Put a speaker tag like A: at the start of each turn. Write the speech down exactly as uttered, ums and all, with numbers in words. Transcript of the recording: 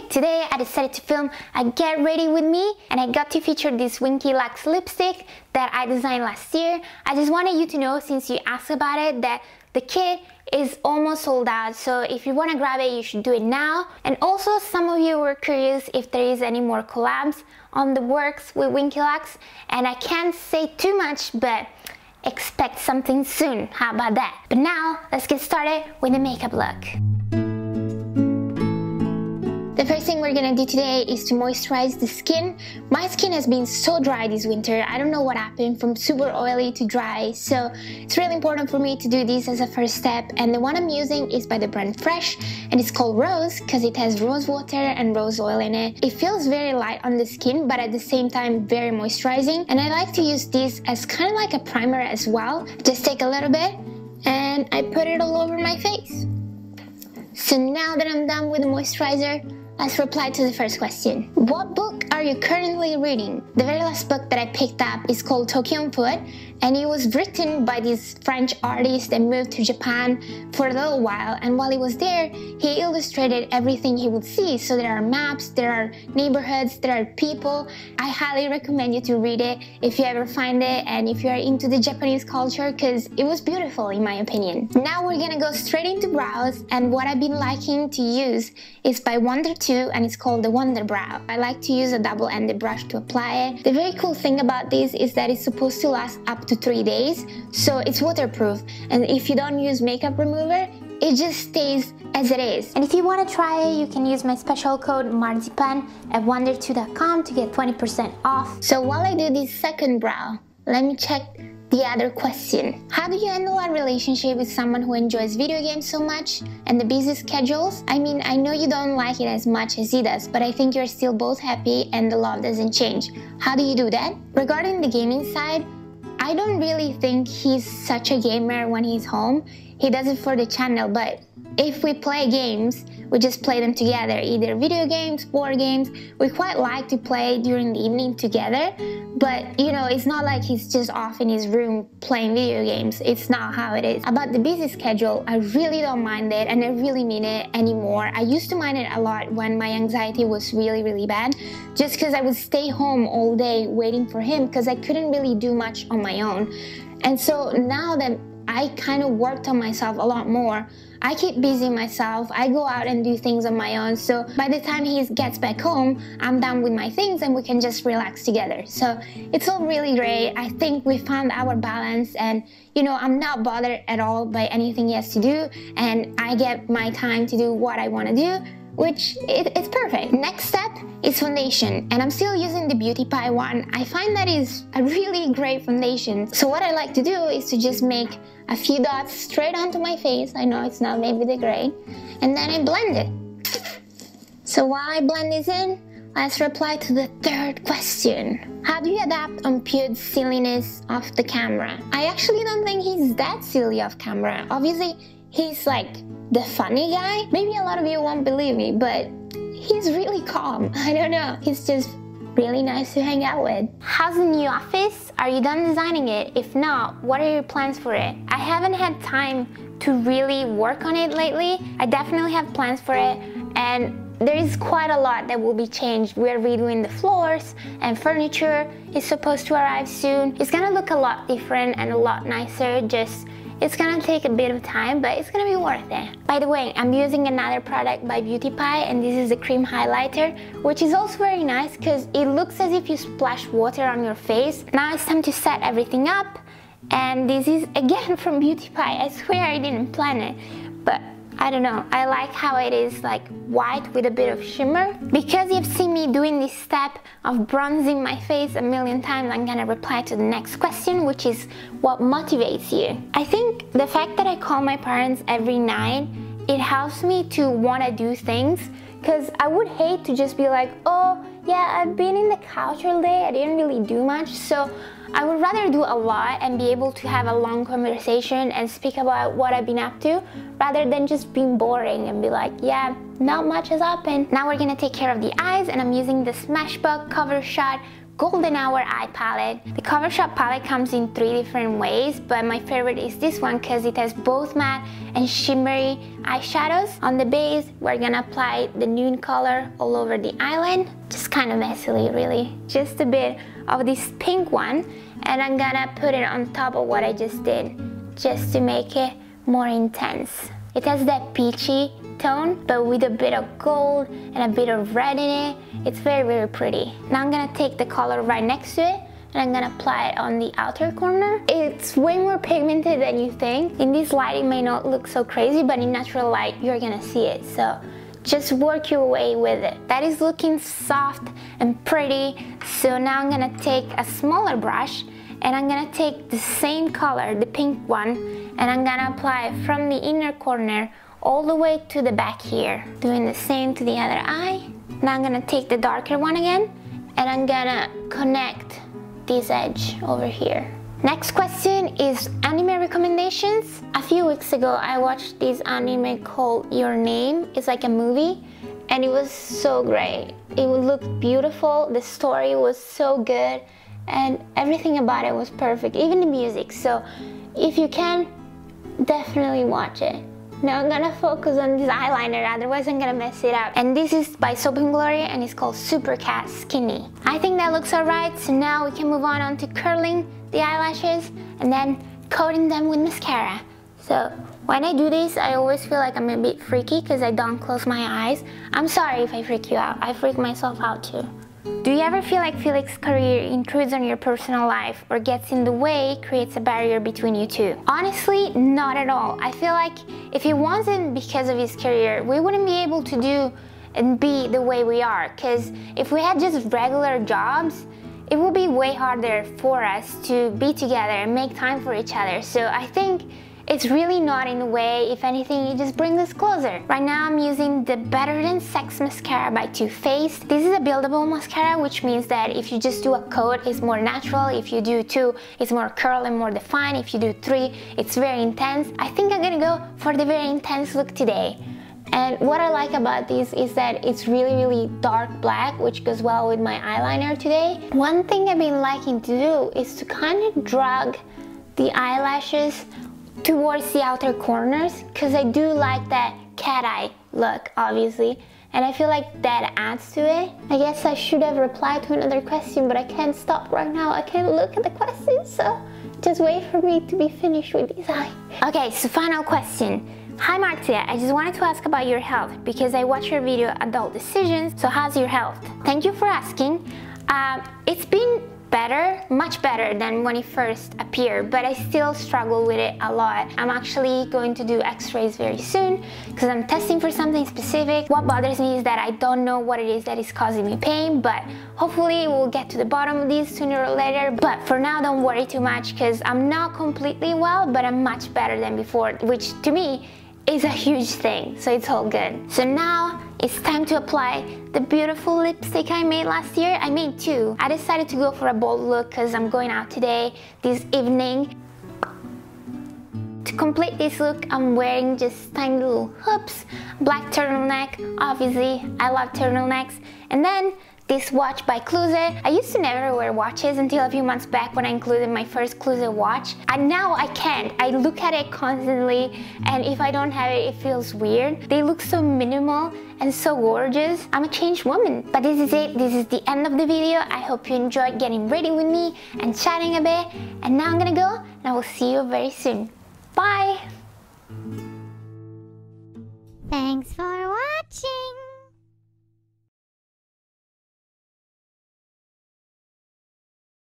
A: today I decided to film a get ready with me, and I got to feature this Winky Luxe lipstick that I designed last year. I just wanted you to know, since you asked about it, that the kit is almost sold out, so if you want to grab it, you should do it now. And also, some of you were curious if there is any more collabs on the works with Winky Luxe, and I can't say too much, but expect something soon. How about that? But now, let's get started with the makeup look. The first thing we're gonna do today is to moisturize the skin. My skin has been so dry this winter. I don't know what happened, from super oily to dry, so it's really important for me to do this as a first step. And the one I'm using is by the brand Fresh, and it's called Rose because it has rose water and rose oil in it. It feels very light on the skin, but at the same time very moisturizing, and I like to use this as kind of like a primer as well. Just take a little bit and I put it all over my face. So now that I'm done with the moisturizer, let's reply to the first question. What book are you currently reading? The very last book that I picked up is called Tokyo on Foot, and it was written by this French artist that moved to Japan for a little while, and while he was there, he illustrated everything he would see. So there are maps, there are neighborhoods, there are people. I highly recommend you to read it if you ever find it, and if you are into the Japanese culture, because it was beautiful in my opinion. Now we're gonna go straight into brows, and what I've been liking to use is by Wonder two, and it's called the Wonder Brow. I like to use a double-ended brush to apply it. The very cool thing about this is that it's supposed to last up to three days, so it's waterproof, and if you don't use makeup remover, it just stays as it is. And if you want to try it, you can use my special code Marzia at wonder two dot com to get twenty percent off. So while I do this second brow, let me check the other question. How do you handle a relationship with someone who enjoys video games so much and the busy schedules? I mean, I know you don't like it as much as he does, but I think you're still both happy and the love doesn't change. How do you do that? Regarding the gaming side, I don't really think he's such a gamer when he's home. He does it for the channel, but if we play games, we just play them together, either video games, board games. We quite like to play during the evening together, but you know, it's not like he's just off in his room playing video games. It's not how it is. About the busy schedule, I really don't mind it, and I really mean it anymore. I used to mind it a lot when my anxiety was really, really bad, just because I would stay home all day waiting for him because I couldn't really do much on my own. And so now that I kind of worked on myself a lot more, I keep busy myself, I go out and do things on my own, so by the time he gets back home, I'm done with my things and we can just relax together. So it's all really great. I think we found our balance, and you know, I'm not bothered at all by anything he has to do, and I get my time to do what I want to do, which it, it's perfect. Next step is foundation, and I'm still using the Beauty Pie one. I find that is a really great foundation. So what I like to do is to just make a few dots straight onto my face. I know it's not made with the gray, and then I blend it. So while I blend this in, let's reply to the third question. How do you adapt on Pude's silliness off the camera? I actually don't think he's that silly off camera. Obviously, he's like the funny guy. Maybe a lot of you won't believe me, but he's really calm. I don't know. He's just really nice to hang out with. How's the new office? Are you done designing it? If not, what are your plans for it? I haven't had time to really work on it lately. I definitely have plans for it, and there is quite a lot that will be changed. We're redoing the floors, and furniture is supposed to arrive soon. It's gonna look a lot different and a lot nicer. Just it's gonna take a bit of time, but it's gonna be worth it. By the way, I'm using another product by Beauty Pie, and this is the cream highlighter, which is also very nice because it looks as if you splash water on your face. Now it's time to set everything up, and this is again from Beauty Pie. I swear I didn't plan it, but I don't know, I like how it is like white with a bit of shimmer. Because you've seen me doing this step of bronzing my face a million times, I'm gonna reply to the next question, which is what motivates you? I think the fact that I call my parents every night, it helps me to want to do things, because I would hate to just be like, oh yeah, I've been in the couch all day, I didn't really do much. So I would rather do a lot and be able to have a long conversation and speak about what I've been up to, rather than just being boring and be like, yeah, not much has happened. Now we're gonna take care of the eyes, and I'm using the Smashbox Cover Shot Golden Hour Eye Palette. The Cover Shop palette comes in three different ways, but my favorite is this one because it has both matte and shimmery eyeshadows. On the base, we're gonna apply the nude color all over the eyelid, just kind of messily really. Just a bit of this pink one, and I'm gonna put it on top of what I just did, just to make it more intense. It has that peachy tone, but with a bit of gold and a bit of red in it. It's very, very pretty. Now I'm gonna take the color right next to it, and I'm gonna apply it on the outer corner. It's way more pigmented than you think. In this light, it may not look so crazy, but in natural light, you're gonna see it. So just work your way with it. That is looking soft and pretty. So now I'm gonna take a smaller brush, and I'm gonna take the same color, the pink one, and I'm gonna apply it from the inner corner all the way to the back here. Doing the same to the other eye. Now I'm gonna take the darker one again, and I'm gonna connect this edge over here. Next question is anime recommendations. A few weeks ago, I watched this anime called Your Name. It's like a movie, and it was so great. It looked beautiful, the story was so good, and everything about it was perfect, even the music. So if you can, definitely watch it. Now I'm gonna focus on this eyeliner, otherwise I'm gonna mess it up. And this is by Soap and Glory, and it's called Super Cat Skinny. I think that looks alright, so now we can move on, on to curling the eyelashes and then coating them with mascara. So when I do this, I always feel like I'm a bit freaky because I don't close my eyes. I'm sorry if I freak you out. I freak myself out too. Do you ever feel like Felix's career intrudes on your personal life or gets in the way, creates a barrier between you two? Honestly, not at all. I feel like if it wasn't because of his career, we wouldn't be able to do and be the way we are. Because if we had just regular jobs, it would be way harder for us to be together and make time for each other. So I think it's really not in the way. If anything, it just brings us closer. Right now I'm using the Better Than Sex mascara by Too Faced. This is a buildable mascara, which means that if you just do a coat, it's more natural. If you do two, it's more curl and more defined. If you do three, it's very intense. I think I'm gonna go for the very intense look today. And what I like about this is that it's really, really dark black, which goes well with my eyeliner today. One thing I've been liking to do is to kind of drag the eyelashes towards the outer corners, because I do like that cat eye look, obviously, and I feel like that adds to it. I guess I should have replied to another question, but I can't stop right now. I can't look at the questions, so just wait for me to be finished with this eye. Okay, so final question. Hi Marzia, I just wanted to ask about your health because I watched your video Adult Decisions, so how's your health? Thank you for asking. Um, it's been better, much better than when it first appeared, but I still struggle with it a lot. I'm actually going to do x-rays very soon because I'm testing for something specific. What bothers me is that I don't know what it is that is causing me pain, but hopefully we'll get to the bottom of this sooner or later. But for now, don't worry too much because I'm not completely well, but I'm much better than before, which to me is a huge thing, so it's all good. So now it's time to apply the beautiful lipstick I made last year. I made two. I decided to go for a bold look because I'm going out today, this evening. To complete this look, I'm wearing just tiny little hoops, black turtleneck, obviously, I love turtlenecks, and then this watch by Cluse. I used to never wear watches until a few months back when I included my first Cluse watch. And now I can't. I look at it constantly, and if I don't have it, it feels weird. They look so minimal and so gorgeous. I'm a changed woman. But this is it. This is the end of the video. I hope you enjoyed getting ready with me and chatting a bit. And now I'm gonna go, and I will see you very soon. Bye!
B: Thanks for watching!